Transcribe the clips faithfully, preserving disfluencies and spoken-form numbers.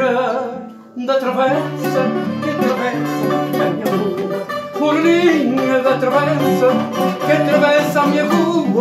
da travessa que atravessa a minha rua, moreninha da travessa que atravessa a minha rua,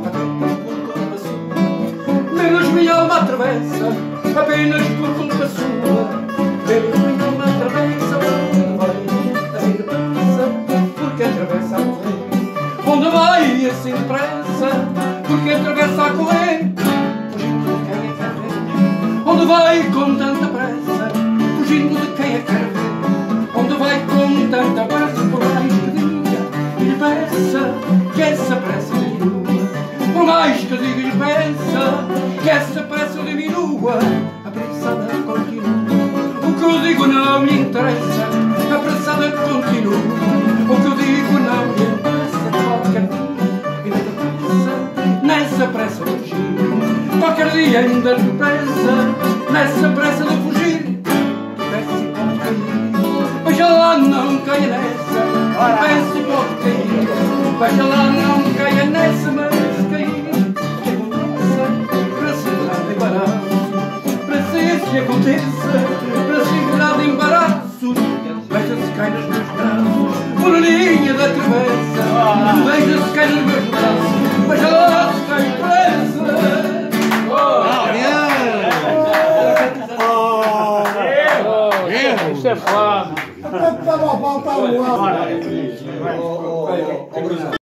menos minha alma atravessa, apenas por culpa sua, menos minha alma atravessa, onde vai assim depressa, porque atravessa a correr, onde vai assim depressa, porque atravessa a correr, fugindo de quem a quer ver, onde vai com tanta pressa, fugindo de quem a quer ver, onde vai com tanta pressa, por mais que diga e lhe peça que essa pressa diminua, por mais que diga e lhe peça que essa pressa diminua, apressada continua, o que eu digo não me interessa, apressada continua, o que eu digo não me interessa, qualquer dia ainda depressa, nessa pressa de fugir, qualquer dia ainda depressa, nessa pressa de fugir, desce e pode cair, veja lá não caia nessa, desce e pode cair, veja lá não caia nessa, mas cair, que aconteça, para se livrar de embaraço, para ser que aconteça, para se livrar de embaraços, veja-se cai nos meus braços, moreninha da travessa, veja-se cai nos meus braços, veja lá se cai pressa. Isso é fácil.